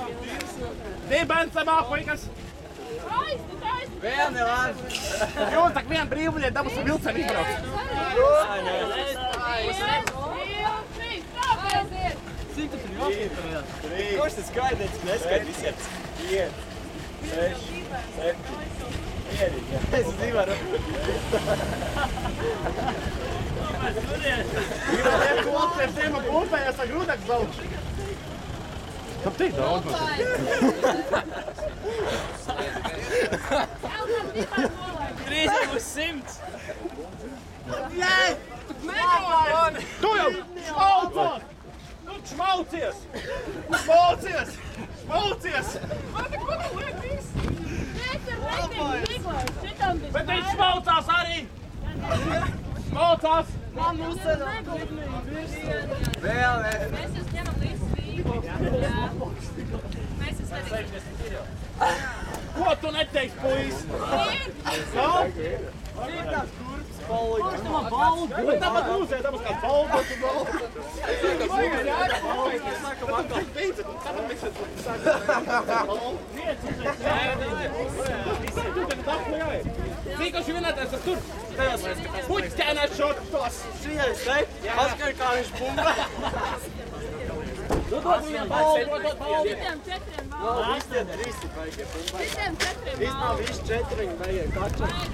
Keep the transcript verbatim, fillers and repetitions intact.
Divi bērni samāk, puikas. Vienu var. Jūs tak vienu brīvbuļiet dabūs vilceni izbrauc. Cik tu tur jāpiet? Kurš tas skaidrs neskait visiem? Viens, seši, septiņi. Mierīgi, ja. Es zivaru. Ivar, ja tu atliec tiem ap upējās ar grūdaks daudz. Tam tik daudz man. Trīsiem uz simts. Jē! Tu jau šmaucot! Tu šmaucies! Šmaucies! Šmaucies! Bet viņš šmaucās arī! Šmaucās! Man uzsēdā. Vēl, vēl. Mēs jūs ņemam līdzi vīnu. Mēs jūs vedīsim. Ko tu neteiksi, puisi? No? Ir tās kurps palīgi. Kurš tu man baldu? Bet tāpat mūsē, tāpat kā baldu, tu baldu. Es saku, man kā. Beidzot, tāpat mēs sākam. Cīkoši vienētājs ar tur. Puķis ķēnās šot tos. Šajais te, paskar kā viņš bumbē. Dod viņam baldu, dod baldu. Šitiem četriem No, balvu. visi tie trīsi baigie bumbē. Šitiem četriem Viss nav balvu. visi četri, viņi baigie kača.